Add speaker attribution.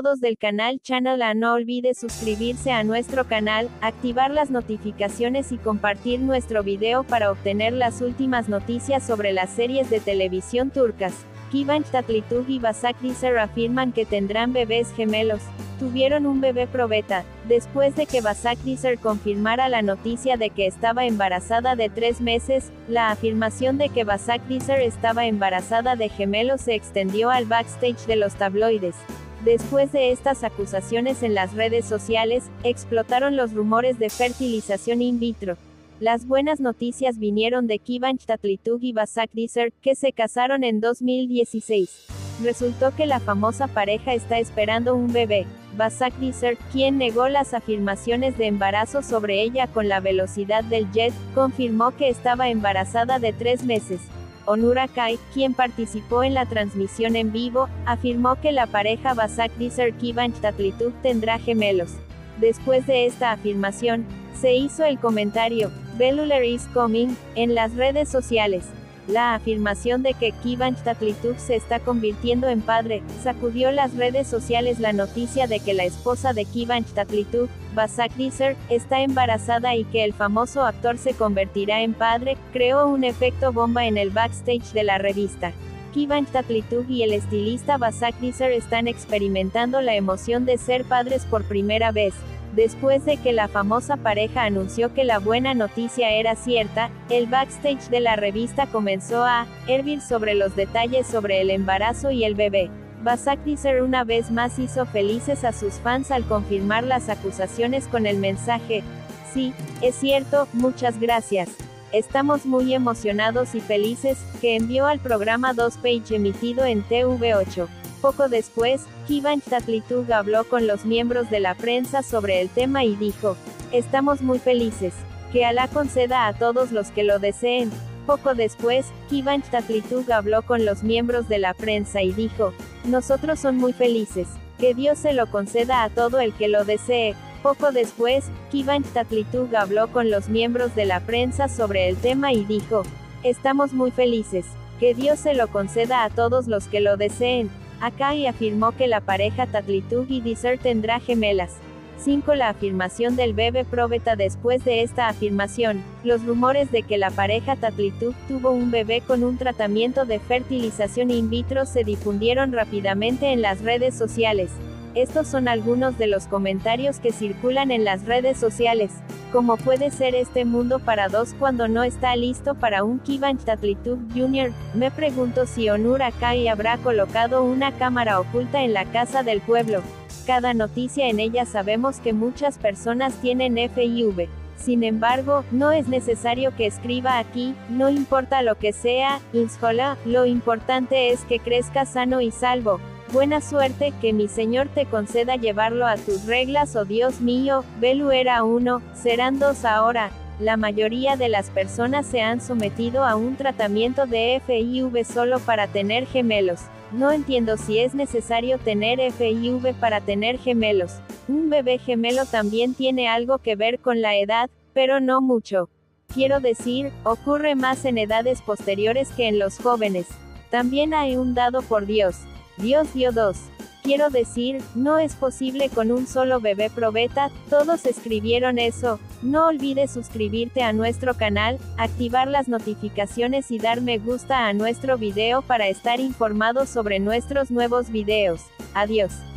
Speaker 1: todos del canal Channel A. No olvide suscribirse a nuestro canal, activar las notificaciones y compartir nuestro video para obtener las últimas noticias sobre las series de televisión turcas. Kıvanç Tatlıtuğ y Başakşehir afirman que tendrán bebés gemelos. Tuvieron un bebé probeta, después de que Başakşehir confirmara la noticia de que estaba embarazada de 3 meses, la afirmación de que Başakşehir estaba embarazada de gemelos se extendió al backstage de los tabloides. Después de estas acusaciones en las redes sociales, explotaron los rumores de fertilización in vitro. Las buenas noticias vinieron de Kıvanç Tatlıtuğ y Başakşehir, que se casaron en 2016. Resultó que la famosa pareja está esperando un bebé. Başakşehir, quien negó las afirmaciones de embarazo sobre ella con la velocidad del jet, confirmó que estaba embarazada de 3 meses. Onur Akay, quien participó en la transmisión en vivo, afirmó que la pareja Başakşehir-Kıvanç Tatlıtuğ tendrá gemelos. Después de esta afirmación, se hizo el comentario, "Belular is coming", en las redes sociales. La afirmación de que Kıvanç Tatlıtuğ se está convirtiendo en padre, sacudió las redes sociales. La noticia de que la esposa de Kıvanç Tatlıtuğ, Başakşehir, está embarazada y que el famoso actor se convertirá en padre, creó un efecto bomba en el backstage de la revista. Kıvanç Tatlıtuğ y el estilista Başakşehir están experimentando la emoción de ser padres por primera vez. Después de que la famosa pareja anunció que la buena noticia era cierta, el backstage de la revista comenzó a hervir sobre los detalles sobre el embarazo y el bebé. Başakşehir una vez más hizo felices a sus fans al confirmar las acusaciones con el mensaje, "Sí, es cierto, muchas gracias. Estamos muy emocionados y felices", que envió al programa 2Page emitido en TV8. Poco después, Kıvanç Tatlıtuğ habló con los miembros de la prensa sobre el tema y dijo, "Estamos muy felices. Que Alá conceda a todos los que lo deseen". Poco después, Kıvanç Tatlıtuğ habló con los miembros de la prensa y dijo, "Nosotros son muy felices. Que Dios se lo conceda a todo el que lo desee". Poco después, Kıvanç Tatlıtuğ habló con los miembros de la prensa sobre el tema y dijo, "Estamos muy felices. Que Dios se lo conceda a todos los que lo deseen". Akay afirmó que la pareja Tatlıtuğ y Başakşehir tendrá gemelas. 5. La afirmación del bebé probeta. Después de esta afirmación, los rumores de que la pareja Tatlıtuğ tuvo un bebé con un tratamiento de fertilización in vitro se difundieron rápidamente en las redes sociales. Estos son algunos de los comentarios que circulan en las redes sociales. ¿Cómo puede ser este mundo para dos cuando no está listo para un Kıvanç Tatlıtuğ Jr.? Me pregunto si Onur Akay habrá colocado una cámara oculta en la casa del pueblo. Cada noticia en ella sabemos que muchas personas tienen FIV. Sin embargo, no es necesario que escriba aquí, no importa lo que sea, inshallah, lo importante es que crezca sano y salvo. Buena suerte, que mi Señor te conceda llevarlo a tus reglas. Oh Dios mío, Belu era 1, serán 2 ahora. La mayoría de las personas se han sometido a un tratamiento de FIV solo para tener gemelos. No entiendo si es necesario tener FIV para tener gemelos. Un bebé gemelo también tiene algo que ver con la edad, pero no mucho. Quiero decir, ocurre más en edades posteriores que en los jóvenes. También hay un dado por Dios. Dios dio 2. Quiero decir, no es posible con un solo bebé probeta. Todos escribieron eso. No olvides suscribirte a nuestro canal, activar las notificaciones y dar me gusta a nuestro video para estar informado sobre nuestros nuevos videos. Adiós.